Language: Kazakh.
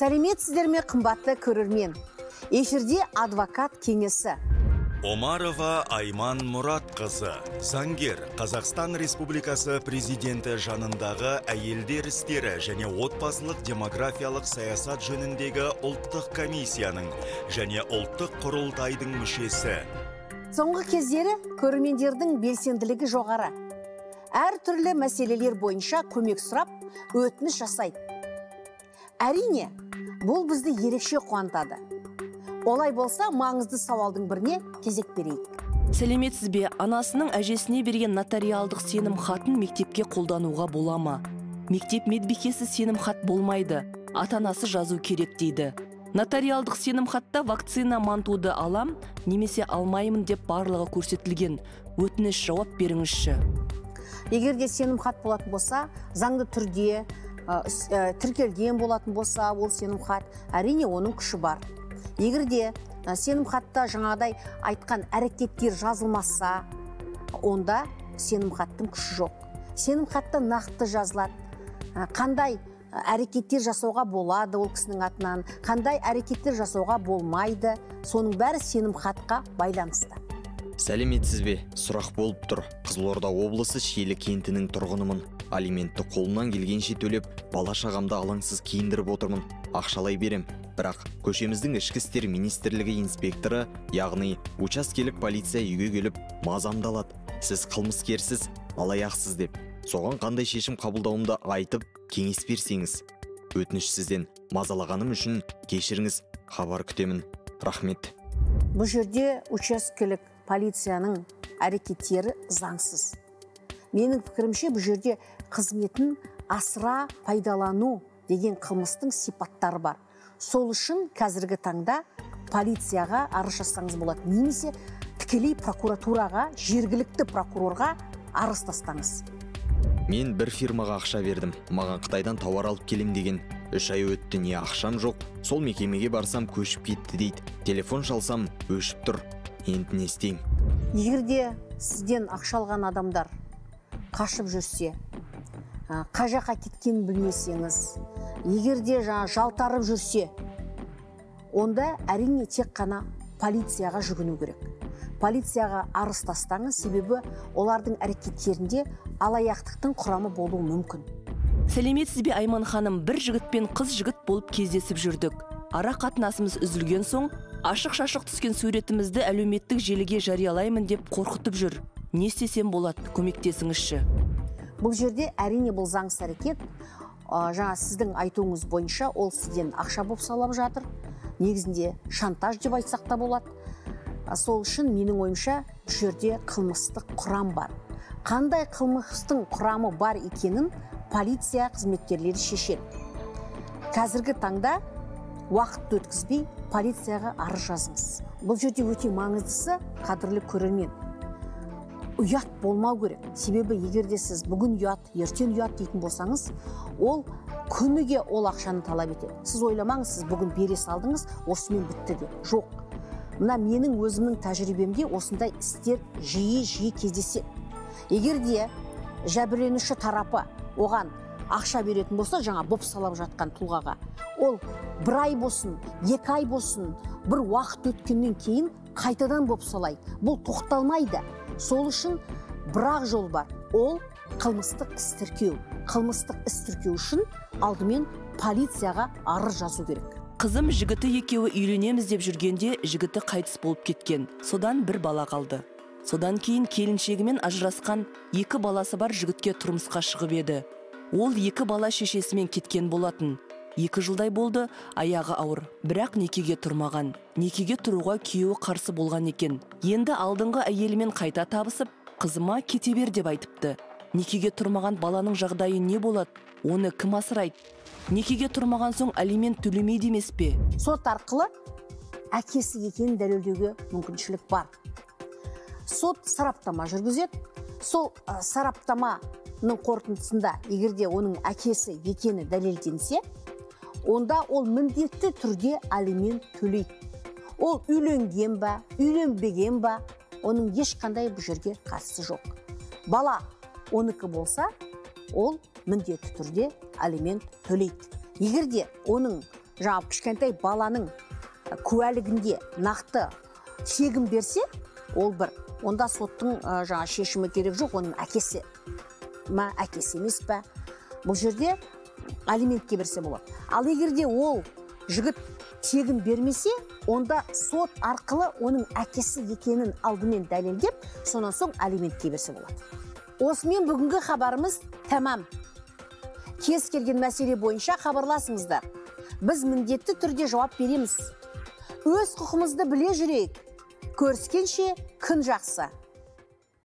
Сәлеметсіздер ме, қымбатты көрермен? Эфирде адвокат кеңесі. Омарова Айман Мұратқызы, заңгер, Қазақстан Республикасы президенті жанындағы әйелдер істері және отбасылық демографиялық саясат жөніндегі ұлттық комиссияның және ұлттық құрылтайдың мүшесі. Соңғы кездері көрермендердің белсенділігі жоғары. Әр түрлі мәселелер бойынша көмек сұрап, өтініш жасайды. Әрине, бұл бізді ерекше қуантады. Олай болса, маңызды сауалдың біріне кезек берейік. Сәлеметсіз бе, анасының әжесіне берген нотариалдық сенім хатын мектепке қолдануға бола ма? Мектеп медбикесі сенім хат болмайды, ата-анасы жазу керек дейді. Нотариалдық сенім хатта вакцина мантуды алам, немесе алмаймын деп барлығы көрсетілген. Өтініш жауап беріңізші. Егер де сенім хат болатын болса, заңды түрде тіркелген болатын болса, ол сенім хат, әрине оның күші бар. Егер де сенім хатта жаңағыдай айтқан әрекеттер жазылмаса, онда сенім хаттың күші жоқ. Сенім хатта нақты жазылады. Қандай әрекеттер жасауға болады ол кісінің атынан, қандай әрекеттер жасауға болмайды, соның бәрі сенім хатқа байланысты. Сәлеметсіз бе? Сұрақ болып тұр. Қызылорда облысы Шиелі кентінің тұрғынымын. Алиментті қолынан келгенше төлеп, бала шағамды алаңсыз киіндіріп отырмын. Ақшалай берем. Бірақ көшеміздің ішкі істер министрлігі инспекторы, яғни учаскелік полиция үйге келіп мазамды алады. Сіз қылмыскерсіз, алаяқсыз деп. Соған қандай шешім қабылдауымды айтып, кеңес берсеңіз. Өтініш сізден мазалағаным үшін кешіріңіз, хабар күтемін. Рахмет. Бұл жерде учаскелік полицияның әрекеттері заңсыз. Менің пікірімше, бұл жерде қызметін асыра пайдалану деген қылмыстың сипаттары бар. Сол үшін қазіргі таңда полицияға арыз жазсаңыз болады, немесе тікелей прокуратураға, жергілікті прокурорға арыз тастаңыз. Мен бір фирмаға ақша бердім. Маған Қытайдан тауар алып келем деген. 3 ай өтті, не ақшам жоқ. Сол мекемеге барсам көшіп кетті дейді. Телефон шалсам өшіп тұр. Енді не істеймін? Егер де сізден ақша алған адамдар қашып жүрсе, қай жаққа кеткенін білмесеңіз, егер де жалтарып жүрсе, онда әрине тек қана полицияға жүгіну керек. Полицияға арыз тастаңыз, себебі олардың әрекеттерінде алаяқтықтың құрамы болуы мүмкін. Сәлеметсіз бе, Айман ханым? Бір жігітпен қыз жігіт болып кездесіп жүрдік. Ара қатынасымыз үзілген соң, ашық-шашық түскен суретімізді әлеуметтік желіге жариялаймын деп қорқытып жүр. Не істесем болады, көмектесіңізші. Бұл жерде әрине бұл заңсыз әрекет. Жаңа сіздің айтуыңыз бойынша ол сізден ақша болып салап жатыр. Негізінде шантаж деп айтсақ та болады. Сол үшін менің ойымша бұл жерде қылмыстық құрам бар. Қандай қылмыстың құрамы бар екенін полиция қызметкерлері шешеді. Қазіргі таңда уақыт өткізбей полицияға арыз жазыңыз. Бұл жерде өте маңыздысы, қадірлі көрермен, ұят болмау керек. Себебі егерде сіз бүгін ұят, ертең ұят дейтін болсаңыз, ол күніге ол ақшаны талап етеді. Сіз ойламаңыз, сіз бүгін бере салдыңыз, осымен бітті деп. Жоқ. Мына менің өзімнің тәжірибемде осындай істер жиі кездеседі. Егерде жәбірленуші тарапы оған ақша беретін болса, жаңа боп салап жатқан тұлғаға, ол 1 ай болсын, 2 ай болсын, бір уақыт өткеннен кейін қайтадан боп салайды. Бұл тоқталмайды. Сол үшін бірақ жол бар. Ол қылмыстық іс тіркеу. Қылмыстық іс тіркеу үшін алдымен полицияға арыз жазу керек. Қызым жігіті екеуі үйленеміз деп жүргенде жігіті қайтыс болып кеткен. Содан бір бала қалды. Содан кейін келіншегімен ажырасқан 2 баласы бар жігітке тұрмысқа шығып еді. Ол 2 бала шешесімен кеткен болатын. 2 жылдай болды, аяғы ауыр, бірақ некеге тұрмаған. Некеге тұруға күйеуі қарсы болған екен. Енді алдыңғы әйелімен қайта табысып, қызыма кете бер деп айтыпты. Некеге тұрмаған баланың жағдайы не болады? Оны кім асырайды? Некеге тұрмаған соң алимент төлемейді емес пе? Сот арқылы әкесі екенін дәлелдеуге мүмкіншілік бар. Сот сараптама жүргізеді. Сол сараптаманың қорытындысында, егерде оның әкесі екені дәлелденсе, онда ол міндетті түрде алимент төлейді. Ол үйленген ба, үйленбеген ба, оның ешқандай бұл жерге қатысы жоқ. Бала 12 болса, ол міндетті түрде алимент төлейді. Егерде оның жаңағы кішкентай баланың куәлігінде нақты шегін берсе, ол бір. Онда соттың жаңа шешімі керек жоқ, оның әкесі ма, әкесі емес пе. Бұл жерде алиментке берсе болады. Ал егерде ол жігіт тегін бермесе, онда сот арқылы оның әкесі екенін алдымен дәлелдеп, сонан соң алиментке берсе болады. Осымен бүгінгі хабарымыз тәмам. Кез келген мәселе бойынша хабарласыңыздар. Біз міндетті түрде жауап береміз. Өз құқымызды біле жүрейік. Көріскенше күн жақсы.